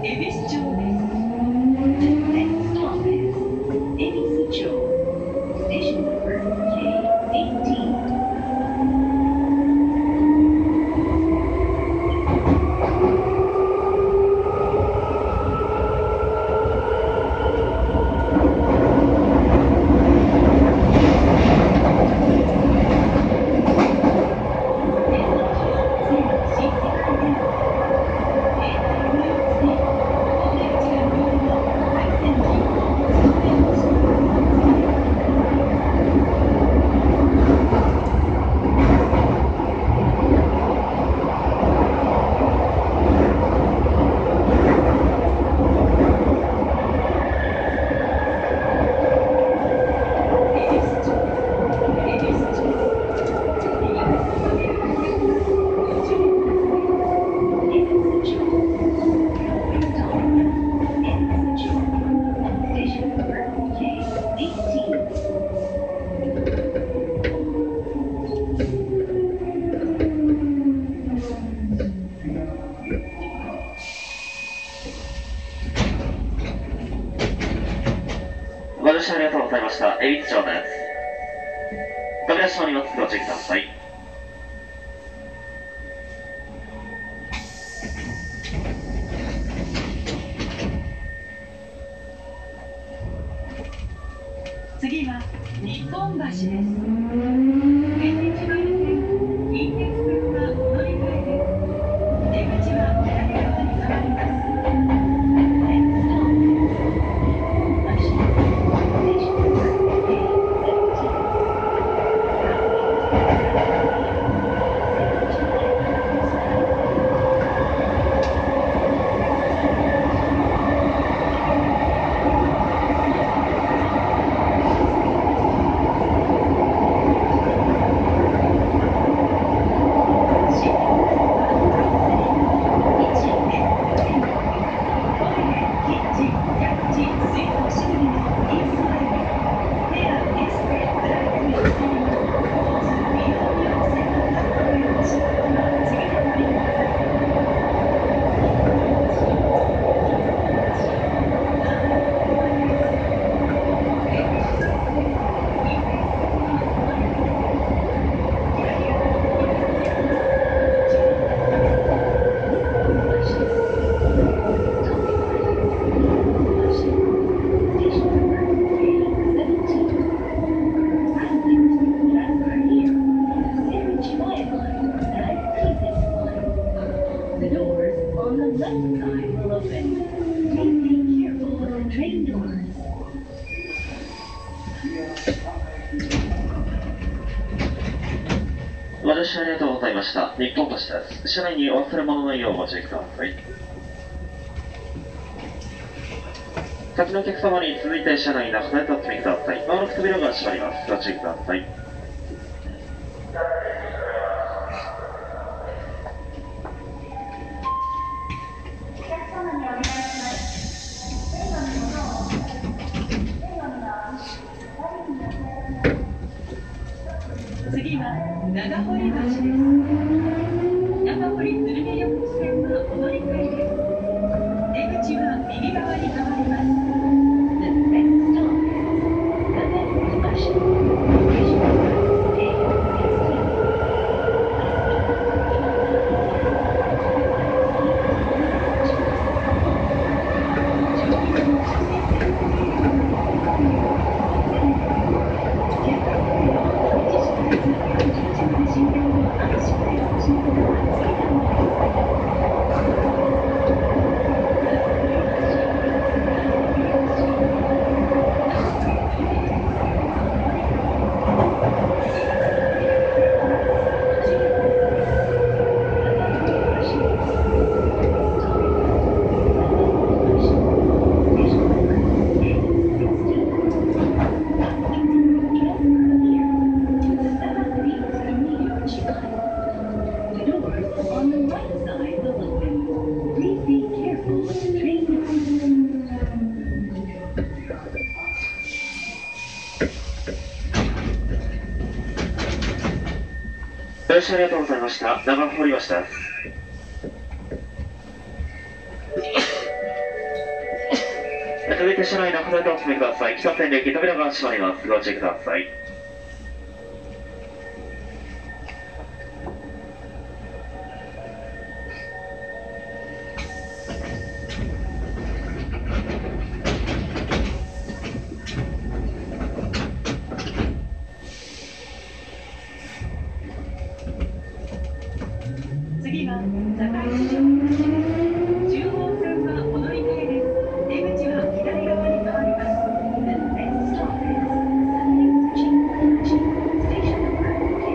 恵比寿町です。The next stop is 恵比寿町。Station number K18. ご乗車ありがとうございました。恵比寿町です。扉閉まります。ご注意ください。 次は日本橋です。天日前線近鉄車お乗り換えです。出口は左側に変わります。The doors on the left side will open. Please be careful with the train doors. ご乗車ありがとうございました。日本橋です。車内にお忘れ物のないようご注意ください。先のお客様に続いて車内の離れてお進みください。まもなく扉が閉まります。ご注意ください。 次は長堀橋です。長堀鶴見緑地線はお乗り換えです。出口は右側に変わります。The next stop is 長堀橋。Station number K16. ご乗車ありがとうございました。長堀橋です。 て車内の札をお詰めください。北線で駅扉が閉まります。ご注意ください。 次は堺市場10号線はお乗り換えです。出口は左側に変わります。The next stop is Station number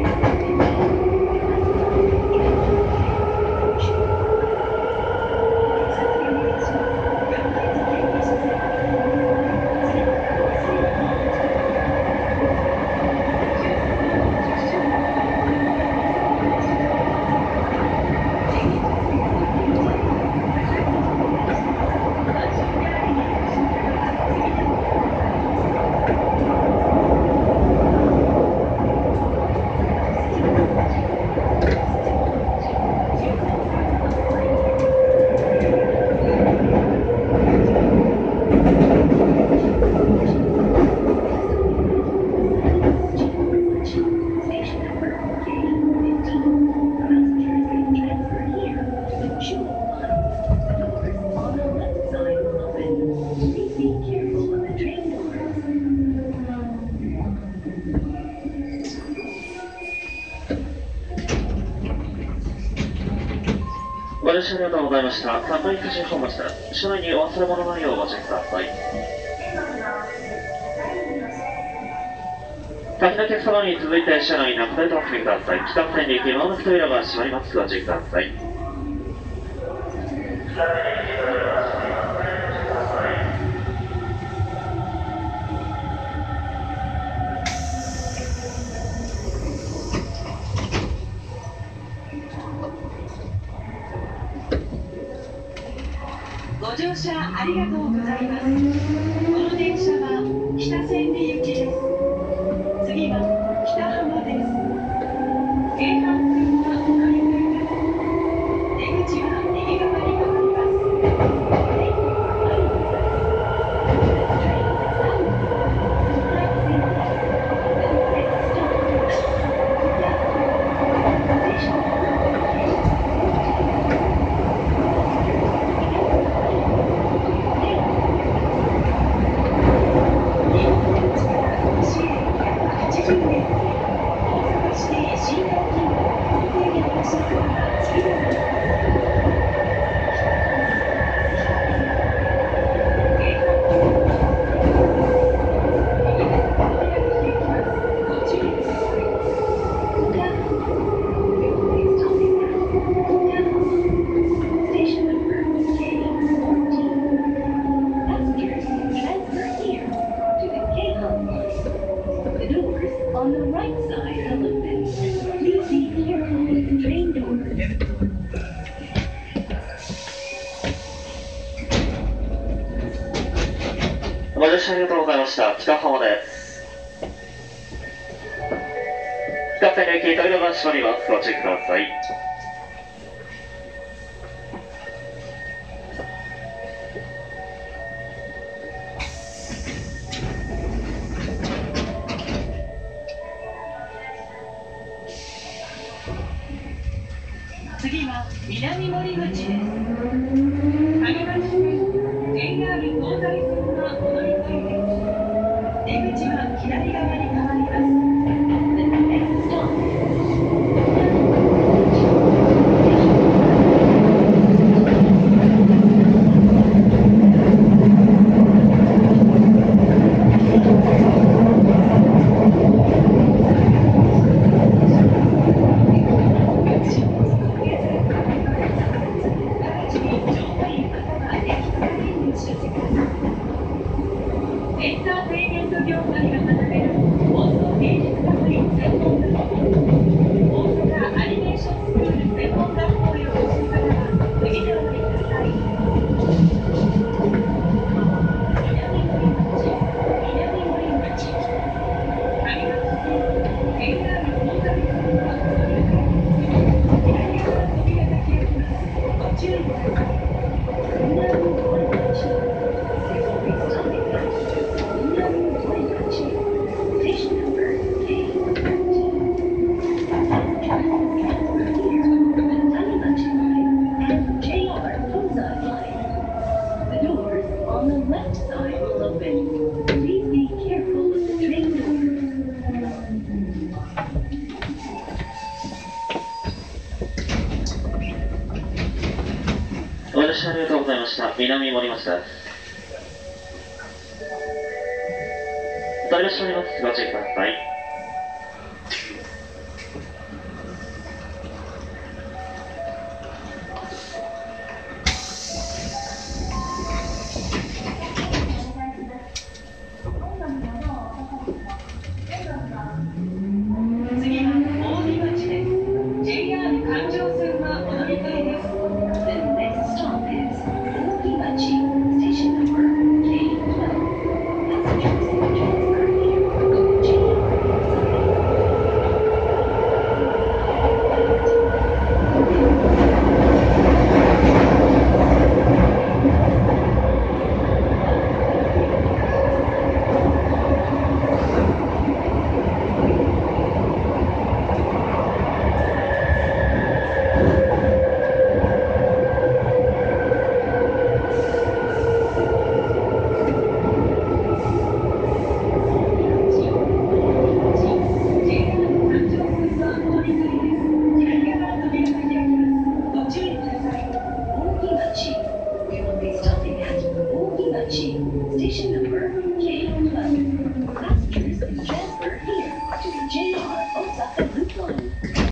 ご乗車ありがとうございました。堺富士本町です。車内にお忘れ物ないようご注意ください。先のお客様に続いて車内に中でお進みください。北線に行き間もなく扉が閉まります。ご注意ください。 ご乗車ありがとうございます。この電車は北千里行きです。次は北浜です。京阪線はお乗り換えです。出口は右側に変わります。On the right side elephant. Please be careful with the train doors. ご乗車ありがとうございました。北浜です。北線の駅扉が閉まります。ご注意ください。 次は南森口です。上町線 JR 東西線がお乗り換えです。出口は左側に変わります。The next stop した南森町です。扉閉まります。ご注意ください。